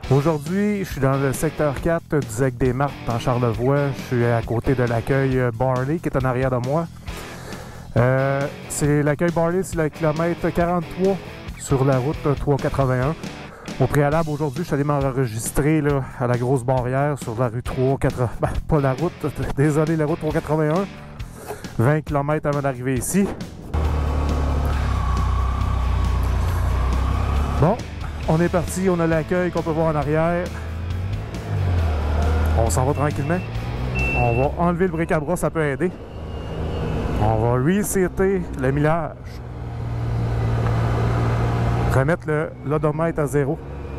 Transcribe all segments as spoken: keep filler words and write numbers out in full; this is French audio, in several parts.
Aujourd'hui, je suis dans le secteur quatre du Z E C des Martres, en Charlevoix. Je suis à côté de l'accueil Barley, qui est en arrière de moi. Euh, c'est l'accueil Barley, c'est le kilomètre quarante-trois sur la route trois cent quatre-vingt-un. Au préalable, aujourd'hui, je suis allé m'enregistrer là, à la grosse barrière sur la rue trois cent quatre-vingts. Ben, pas la route, désolé, la route trois cent quatre-vingt-un. vingt kilomètres avant d'arriver ici. Bon, on est parti, on a l'accueil qu'on peut voir en arrière. On s'en va tranquillement. On va enlever le bric-à-bras, ça peut aider. On va resetter le millage. Remettre le l'odomètre à zéro.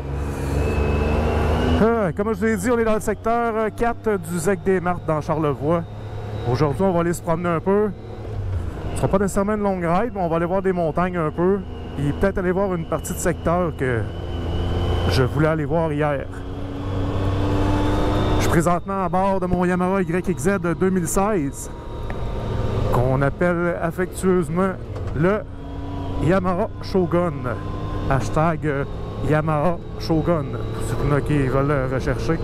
Euh, comme je vous ai dit, on est dans le secteur quatre du Z E C des Martres dans Charlevoix. Aujourd'hui, on va aller se promener un peu. Ce ne sera pas nécessairement une longue ride, mais on va aller voir des montagnes un peu. Puis peut-être aller voir une partie de secteur que je voulais aller voir hier. Je suis présentement à bord de mon Yamaha Y X Z deux mille seize, qu'on appelle affectueusement le Yamaha Shogun. Hashtag euh, Yamaha Shogun, pour ceux qui veulent le rechercher.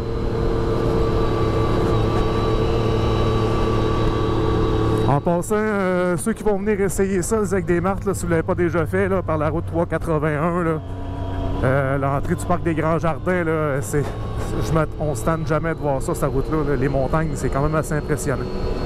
En passant, euh, ceux qui vont venir essayer ça, le Z E C des Martres, là, si vous ne l'avez pas déjà fait, là, par la route trois cent quatre-vingt-un, là, euh, l'entrée du parc des Grands Jardins, là, c'est, je me, on ne se tente jamais de voir ça, cette route-là. Là. Les montagnes, c'est quand même assez impressionnant.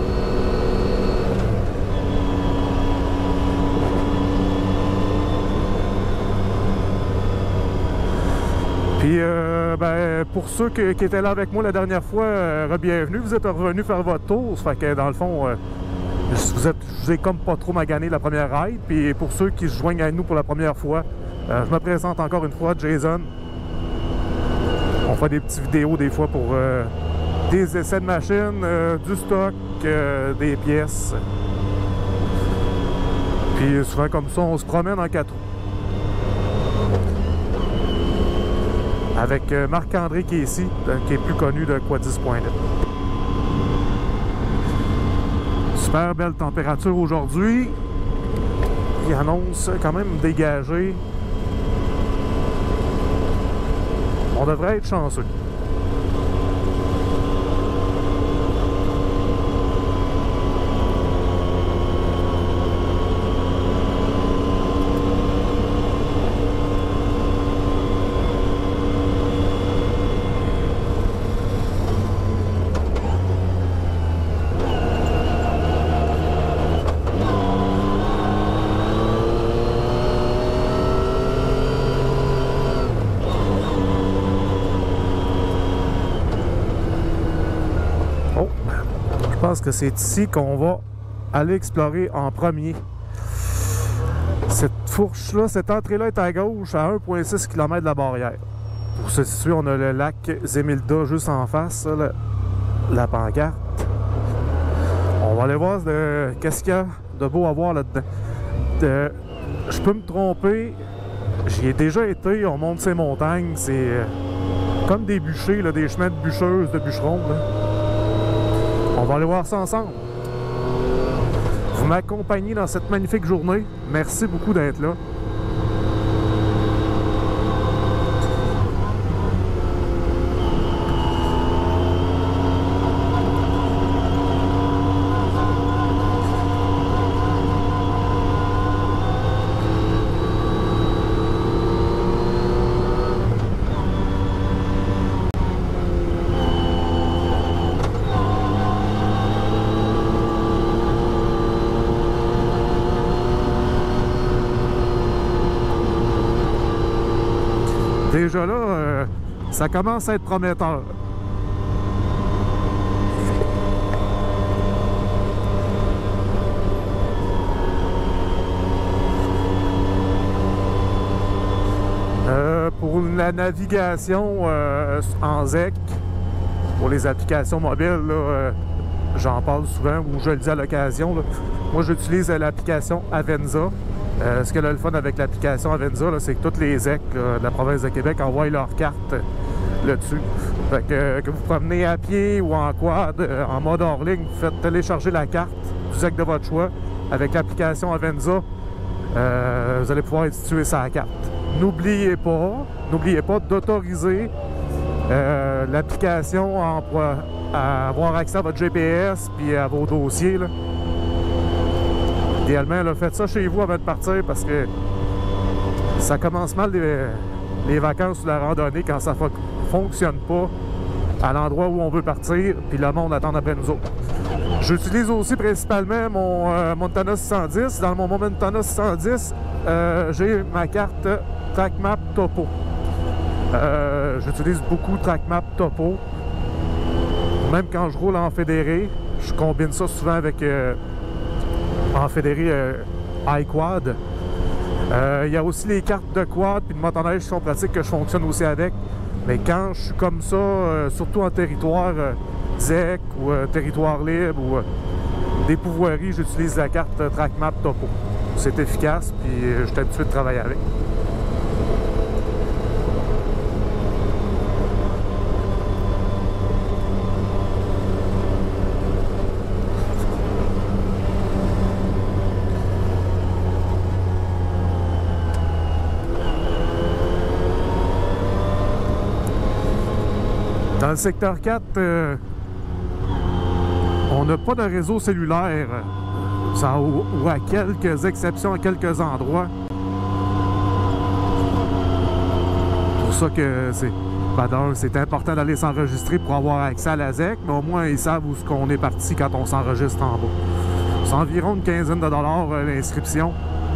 Puis, euh, ben, pour ceux que, qui étaient là avec moi la dernière fois, euh, bienvenue, vous êtes revenus faire votre tour. Ça fait que, dans le fond, euh, vous êtes, je vous ai comme pas trop magané la première ride. Puis, pour ceux qui se joignent à nous pour la première fois, euh, je me présente encore une fois, Jason. On fait des petites vidéos des fois pour euh, des essais de machines, euh, du stock, euh, des pièces. Puis, souvent comme ça, on se promène en quatre roues. Avec Marc-André qui est ici, qui est plus connu de Quadis point net. Super belle température aujourd'hui. Il annonce quand même dégagé. On devrait être chanceux. Je pense que c'est ici qu'on va aller explorer en premier. Cette fourche-là, cette entrée-là est à gauche, à un virgule six kilomètres de la barrière. Pour se situer, on a le lac Zémilda juste en face, là, la, la pancarte. On va aller voir qu'est-ce qu'il y a de beau à voir là-dedans. De, je peux me tromper, j'y ai déjà été, on monte ces montagnes, c'est euh, comme des bûchers, là, des chemins de bûcheuses, de bûcherons. Là. On va aller voir ça ensemble. Vous m'accompagnez dans cette magnifique journée. Merci beaucoup d'être là. Déjà là, euh, ça commence à être prometteur. Euh, pour la navigation euh, en Z E C, pour les applications mobiles, là, euh, j'en parle souvent ou je le dis à l'occasion. Moi, j'utilise l'application Avenza. Euh, ce que là, le fun avec l'application Avenza, c'est que toutes les Z E C là, de la province de Québec envoient leur carte là-dessus. Fait que, euh, que vous promenez à pied ou en quad, euh, en mode hors ligne, vous faites télécharger la carte du Z E C de votre choix avec l'application Avenza. Euh, vous allez pouvoir instituer sa carte. N'oubliez pas, n'oubliez pas d'autoriser Euh, L'application à avoir accès à votre G P S puis à vos dossiers. Là. Idéalement, là, faites ça chez vous avant de partir parce que ça commence mal les, les vacances ou la randonnée quand ça ne fonctionne pas à l'endroit où on veut partir puis le monde attend après nous autres. J'utilise aussi principalement mon euh, Montana six cent dix. Dans mon Montana six cent dix, euh, j'ai ma carte TrackMap Topo. Euh, J'utilise beaucoup TrackMap Topo. Même quand je roule en fédéré, je combine ça souvent avec euh, en fédéré euh, iQuad. Euh, il y a aussi les cartes de quad puis de motoneige qui sont pratiques que je fonctionne aussi avec. Mais quand je suis comme ça, euh, surtout en territoire euh, Z E C ou euh, territoire libre ou euh, des pouvoiries, j'utilise la carte euh, TrackMap Topo. C'est efficace puis euh, je suis habitué de travailler avec. Dans le secteur quatre, euh, on n'a pas de réseau cellulaire, ça, ou, ou à quelques exceptions, à quelques endroits. C'est pour ça que c'est ben c'est important d'aller s'enregistrer pour avoir accès à la Z E C, mais au moins ils savent où on est parti quand on s'enregistre en bas. C'est environ une quinzaine de dollars euh, l'inscription.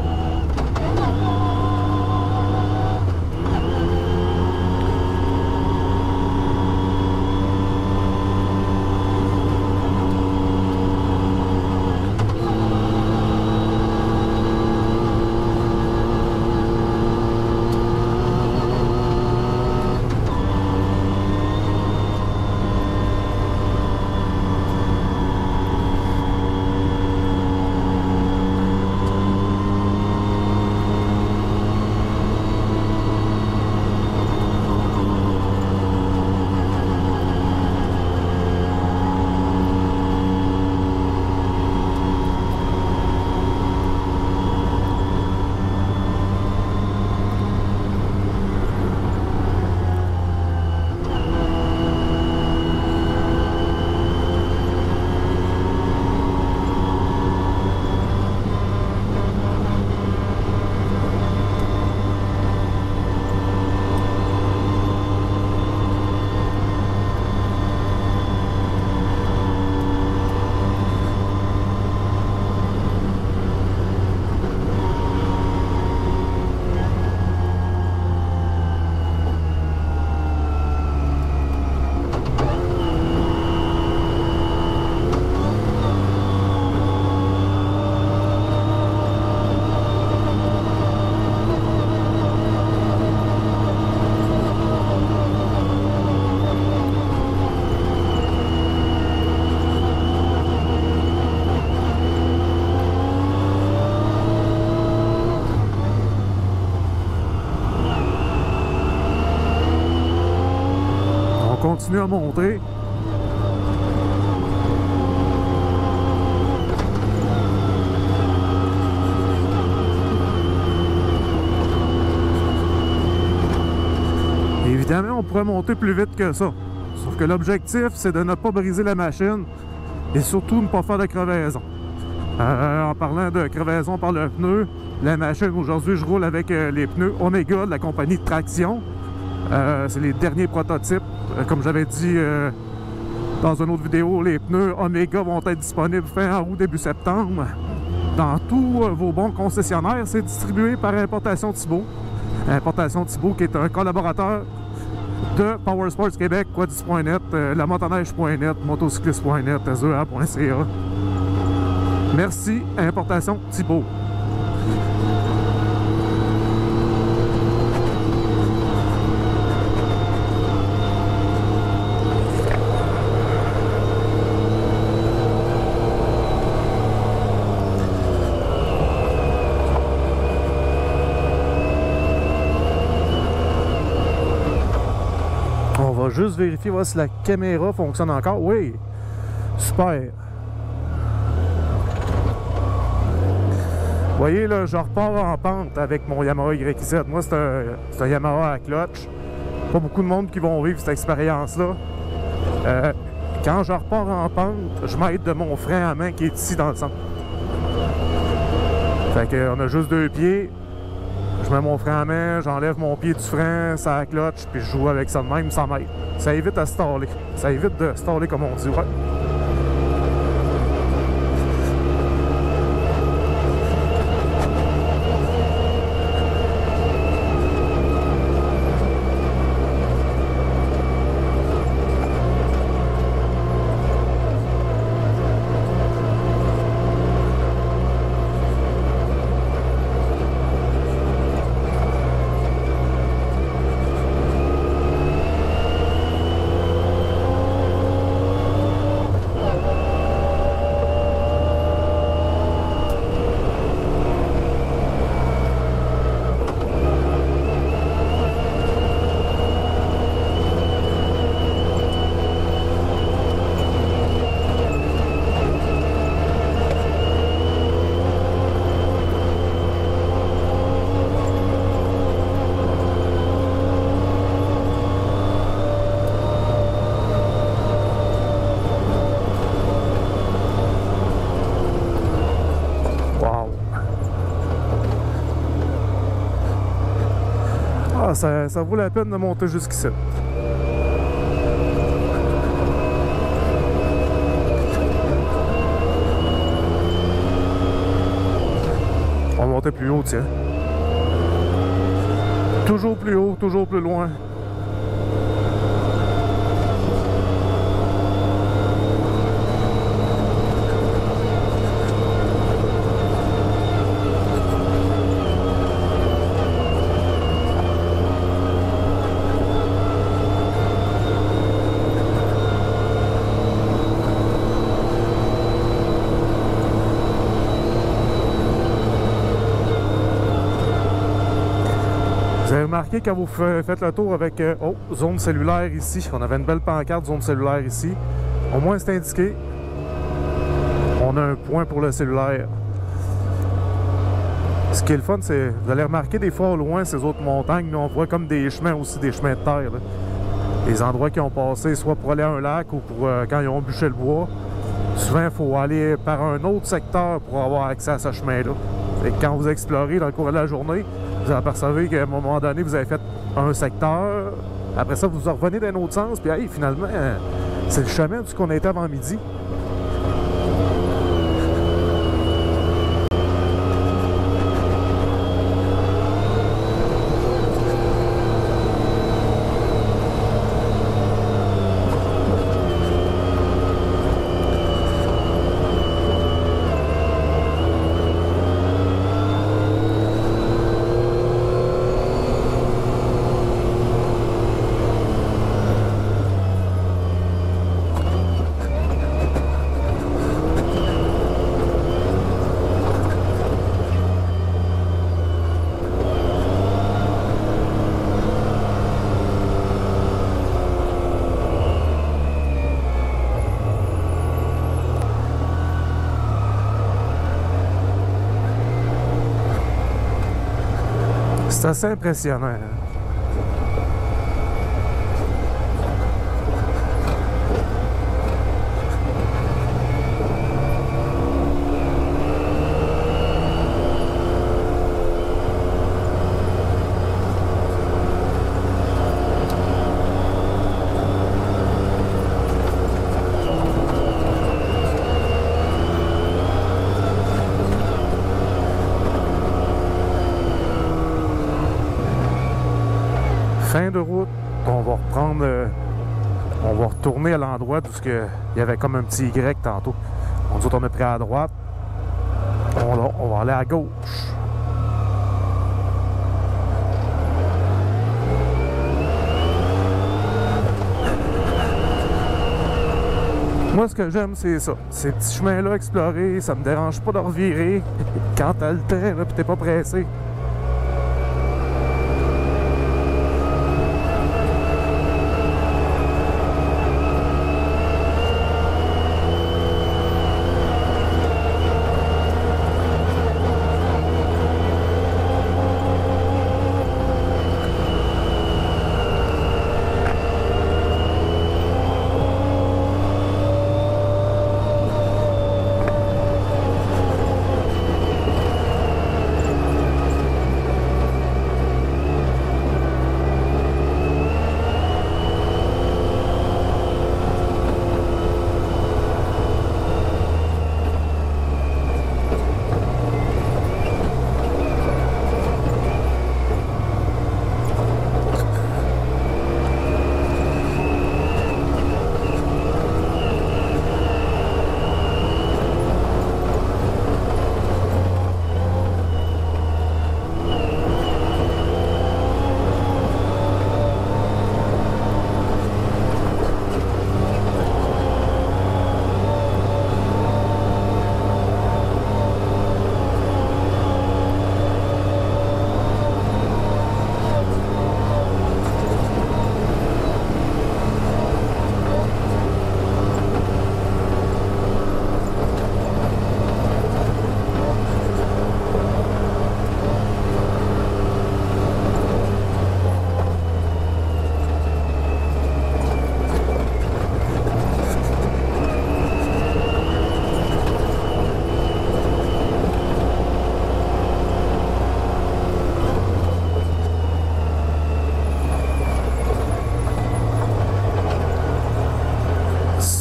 Continue à monter. Évidemment, on pourrait monter plus vite que ça. Sauf que l'objectif, c'est de ne pas briser la machine et surtout ne pas faire de crevaison. Euh, en parlant de crevaison par le pneu, la machine, aujourd'hui, je roule avec euh, les pneus Omega de la compagnie de Traction. Euh, c'est les derniers prototypes. Euh, comme j'avais dit euh, dans une autre vidéo, les pneus Omega vont être disponibles fin août, début septembre. Dans tous euh, vos bons concessionnaires, c'est distribué par Importation Thibault. Importation Thibault qui est un collaborateur de Powersports Québec, Quadis point net, euh, la motoneige point net, motocycliste point net, S E A point C A. Merci, Importation Thibault. On va juste vérifier voir si la caméra fonctionne encore. Oui, super. Vous voyez, là, je repars en pente avec mon Yamaha Y Z. Moi, c'est un, un Yamaha à clutch. Pas beaucoup de monde qui vont vivre cette expérience-là. Euh, quand je repars en pente, je m'aide de mon frein à main qui est ici dans le centre. Fait qu'on a juste deux pieds. Je mets mon frein à main, j'enlève mon pied du frein, ça cloche, puis je joue avec ça de même, ça m'aide. Ça évite à staller. Ça évite de staller comme on dit, ouais. Ah, ça, ça vaut la peine de monter jusqu'ici. On va monter plus haut, tiens. Toujours plus haut, toujours plus loin. Vous avez remarqué quand vous faites le tour avec euh, oh, zone cellulaire ici, on avait une belle pancarte zone cellulaire ici. Au moins c'est indiqué. On a un point pour le cellulaire. Ce qui est le fun, c'est vous allez remarquer des fois au loin ces autres montagnes, là, on voit comme des chemins aussi, des chemins de terre. Là. Des endroits qui ont passé soit pour aller à un lac ou pour euh, quand ils ont bûché le bois. Souvent, il faut aller par un autre secteur pour avoir accès à ce chemin-là. Et quand vous explorez dans le cours de la journée, vous apercevez qu'à un moment donné, vous avez fait un secteur. Après ça, vous revenez d'un autre sens. Puis, hey, finalement, c'est le chemin du qu'on était avant midi. C'est assez impressionnant. Hein? Fin de route, on va reprendre, euh, on va retourner à l'endroit où il y avait comme un petit Y tantôt. On dit on est pris à droite, on, on va aller à gauche. Moi, ce que j'aime, c'est ça. Ces petits chemins-là explorés, ça me dérange pas de revirer quand t'as le temps, là, pis t'es pas pressé.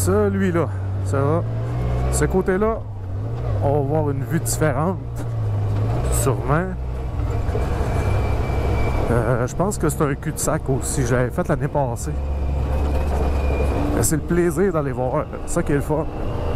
Celui-là, ça va. Ce côté-là, on va voir une vue différente, sûrement. Euh, je pense que c'est un cul-de-sac aussi. J'avais fait l'année passée. C'est le plaisir d'aller voir. C'est ça qui est le fun.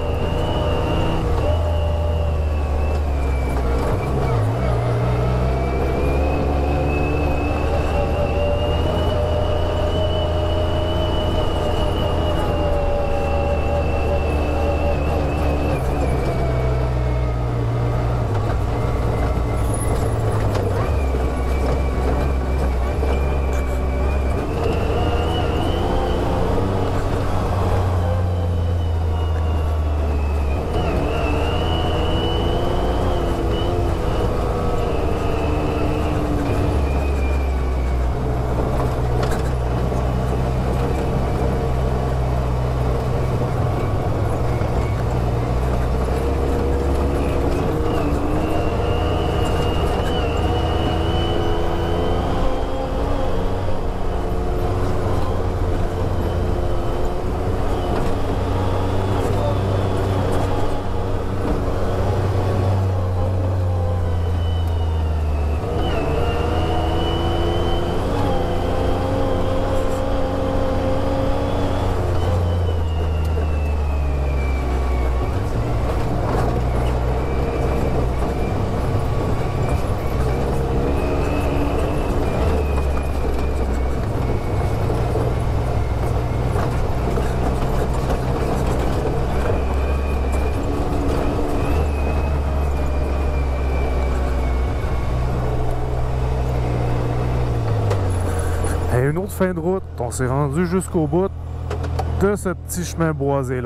Et une autre fin de route, on s'est rendu jusqu'au bout de ce petit chemin boisé là.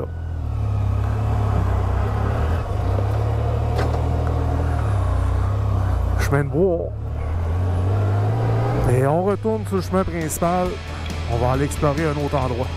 Chemin de bois. Et on retourne sur le chemin principal. On va aller explorer un autre endroit.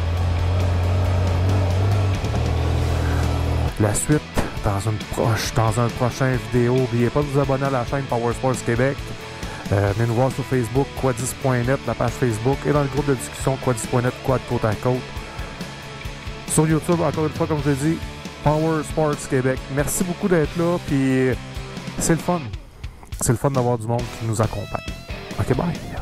La suite dans une proche, dans un prochain vidéo. N'oubliez pas de vous abonner à la chaîne Power Sports Québec. Euh, venez nous voir sur Facebook, quadis point net, la page Facebook, et dans le groupe de discussion quadis point net, quad côte à côte. Sur YouTube, encore une fois, comme je l'ai dit, Power Sports Québec. Merci beaucoup d'être là, puis c'est le fun. C'est le fun d'avoir du monde qui nous accompagne. OK, bye!